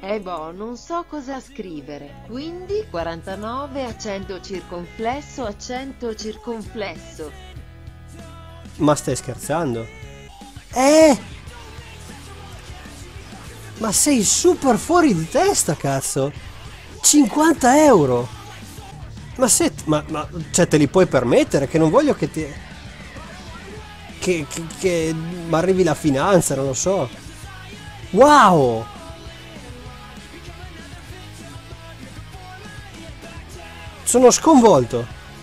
boh, non so cosa scrivere. Quindi 49 accento circonflesso, accento circonflesso. Ma stai scherzando? Eh! Ma sei super fuori di testa, cazzo! 50 euro! Cioè, te li puoi permettere? Che non voglio che ti... Che mi arrivi la finanza, non lo so. Wow! Sono sconvolto.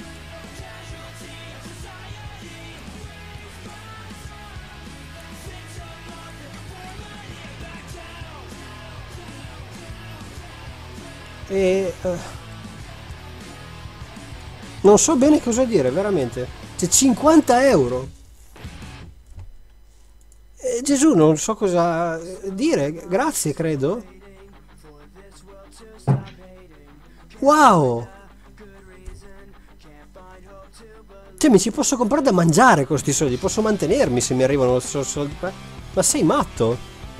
E... non so bene cosa dire, veramente. C'è 50 euro. Gesù, non so cosa dire. Grazie, credo. Wow! Cioè, mi ci posso comprare da mangiare con questi soldi. Posso mantenermi se mi arrivano soldi. Ma sei matto?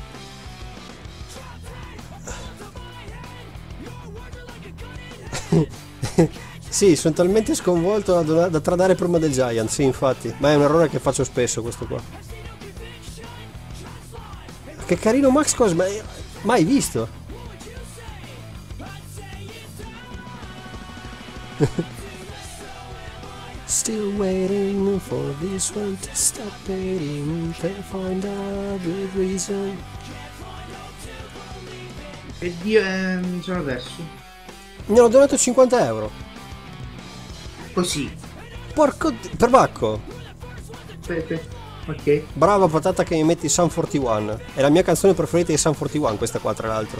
Sì, sono talmente sconvolto da tradare prima del Giant. Sì, infatti. Ma è un errore che faccio spesso, questo qua. Che carino Max Cosma. Mai visto. Still waiting for this one to stop waiting to find a good reason. E Dio, mi sono perso. Mi hanno donato 50 euro. Così. Porco perbacco. Aspetta. Ok. Brava patata che mi metti Sun 41. È la mia canzone preferita di Sun 41, questa qua tra l'altro.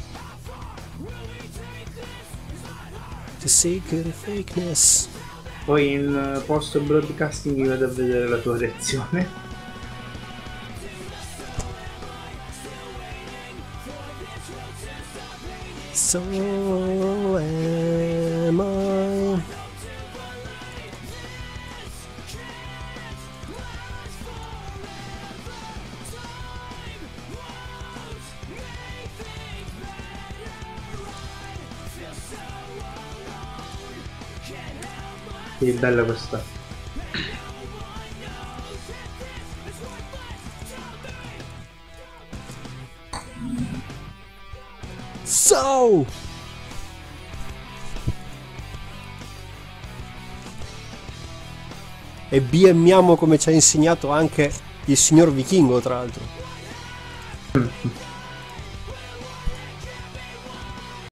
The secret of fakeness. Poi in post broadcasting mi vado a vedere la tua reazione. So am I. Che bella questa. So! E BMiamo come ci ha insegnato anche il signor Vichingo, tra l'altro.